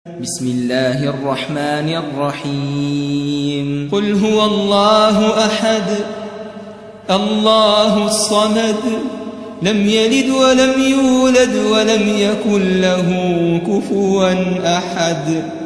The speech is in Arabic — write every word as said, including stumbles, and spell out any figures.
بسم الله الرحمن الرحيم قل هو الله أحد الله الصمد لم يلد ولم يولد ولم يكن له كفوا أحد